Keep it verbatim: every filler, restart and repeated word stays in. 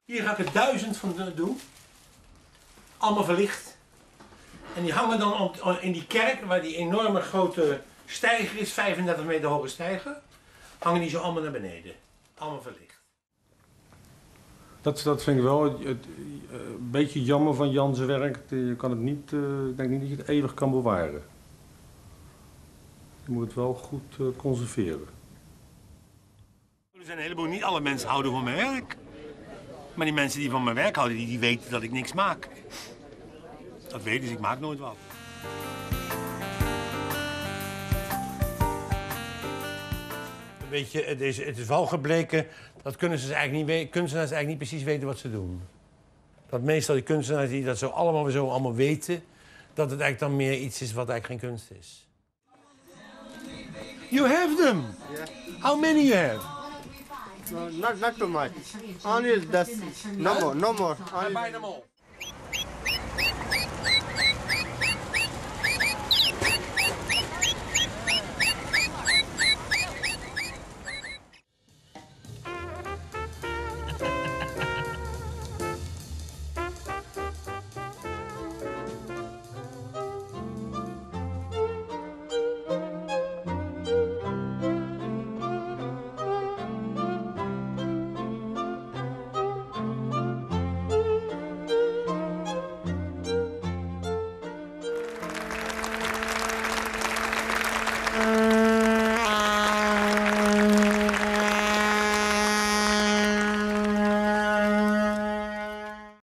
Hier ga ik er duizend van doen. Allemaal verlicht. En die hangen dan op, in die kerk, waar die enorme grote steiger is, vijfendertig meter hoge steiger. Hangen die zo allemaal naar beneden. Allemaal verlicht. Dat, dat vind ik wel het, het, een beetje jammer van Jan's werk. Je kan het niet, uh, ik denk niet dat je het eeuwig kan bewaren. Je moet het wel goed uh, conserveren. Er zijn een heleboel, niet alle mensen houden van mijn werk. Maar die mensen die van mijn werk houden, die, die weten dat ik niks maak. Dat weten ze, ik maak nooit wat. Weet je, het is, het is wel gebleken dat kunstenaars eigenlijk, niet, kunstenaars eigenlijk niet precies weten wat ze doen. Dat meestal die kunstenaars die dat zo allemaal, zo allemaal weten, dat het eigenlijk dan meer iets is wat eigenlijk geen kunst is. You have them? Yeah. How many you have? No, not, not too much. Only this. No more, no more. I buy them all.